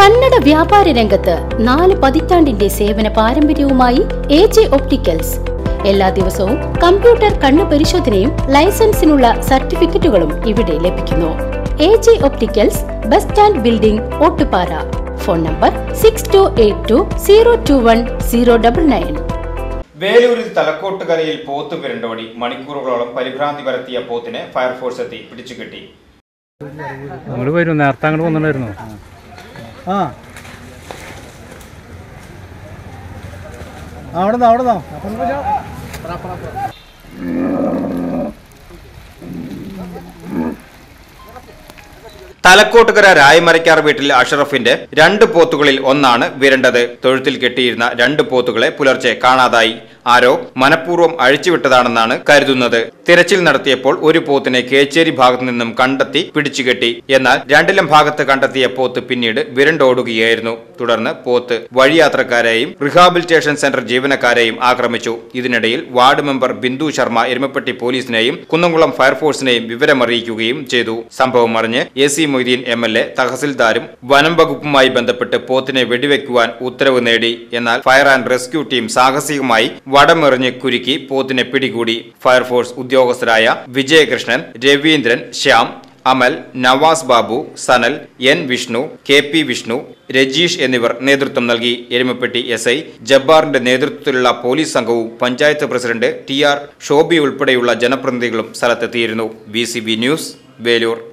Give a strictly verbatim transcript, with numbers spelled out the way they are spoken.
കന്നഡ വ്യാപാര രംഗത്ത് നാല് പതിറ്റാണ്ടിന്റെ സേവന പാരമ്പര്യവുമായി എ ജെ ഒപ്റ്റിക്കൽസ്. എല്ലാ ദിവസവും കമ്പ്യൂട്ടർ കണ്ണു പരിശോധനയും ലൈസൻസിനുള്ള സർട്ടിഫിക്കറ്റുകളും ഇവിടെ ലഭിക്കുന്നു. A J opticals, bus stand building, Ottupara. Phone number six two eight two zero two one zero double nine. വേലൂരിൽ തലക്കോട്ടുകരയിൽ പോത്ത് വിരണ്ടോടി. മണിക്കൂറുകളോളം പരിഭ്രാന്തി പരത്തിയ പോത്തിനെ ഫയർഫോഴ്സ് എത്തി പിടിച്ചുകെട്ടി. നേരത്തെ അങ്ങോട്ട് വന്നിട്ടുണ്ടായിരുന്നു. ആ അവിടെന്നോ അവിടെന്നോ തലക്കോട്ടുകര രായമരക്കാർ വീട്ടിൽ അഷറഫിന്റെ രണ്ട് പോത്തുകളിൽ ഒന്നാണ് വിരണ്ടത്. തൊഴുത്തിൽ കെട്ടിയിരുന്ന രണ്ട് പോത്തുകളെ പുലർച്ചെ കാണാതായി. ആരോ മനഃപൂർവ്വം അഴിച്ചുവിട്ടതാണെന്നാണ് കരുതുന്നത്. തിരച്ചിൽ നടത്തിയപ്പോൾ ഒരു പോത്തിനെ കേച്ചേരി ഭാഗത്തു നിന്നും കണ്ടെത്തി പിടിച്ചുകെട്ടി. എന്നാൽ രണ്ടിലം ഭാഗത്ത് കണ്ടെത്തിയ പോത്ത് പിന്നീട് വിരണ്ടോടുകയായിരുന്നു. തുടർന്ന് പോത്ത് വഴിയാത്രക്കാരെയും റിഹാബിലിറ്റേഷൻ സെന്റർ ജീവനക്കാരെയും ആക്രമിച്ചു. ഇതിനിടയിൽ വാർഡ് മെമ്പർ ബിന്ദു ശർമ്മ എരുമപ്പെട്ടി പോലീസിനെയും കുന്നംകുളം ഫയർഫോഴ്സിനെയും വിവരമറിയിക്കുകയും ചെയ്തു. സംഭവം അറിഞ്ഞ് A C Moideen M L A തഹസിൽദാരും വനം വകുപ്പുമായി ബന്ധപ്പെട്ട് പോത്തിനെ വെടിവെക്കുവാൻ ഉത്തരവ് നേടി. എന്നാൽ ഫയർ ആൻഡ് റെസ്ക്യൂ ടീം സാഹസികമായി വടമെറിഞ്ഞ് കുരുക്കി പോത്തിനെ പിടികൂടി. ഫയർഫോഴ്സ് ഉദ്യോഗസ്ഥരായ Vijayakrishnan, Raveendran, Shyam, Amal, Navas Babu, Sanal, N Vishnu, K P Vishnu, Rajeesh എന്നിവർ നേതൃത്വം നൽകി. എരുമപ്പെട്ടി എസ് ഐ ജബ്ബാറിന്റെ നേതൃത്വത്തിലുള്ള പോലീസ് സംഘവും panchayat president T R Shobi ഉൾപ്പെടെയുള്ള ജനപ്രതിനിധികളും സ്ഥലത്തെത്തിയിരുന്നു. B C B news, Velur.